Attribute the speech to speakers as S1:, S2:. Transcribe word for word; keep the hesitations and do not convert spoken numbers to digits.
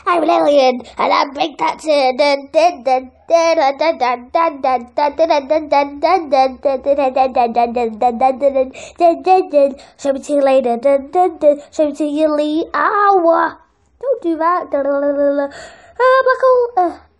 S1: I'm an alien, and I bring that to show me to you later. Show me to you later. Ow! Don't do that. Uh, black hole. Uh.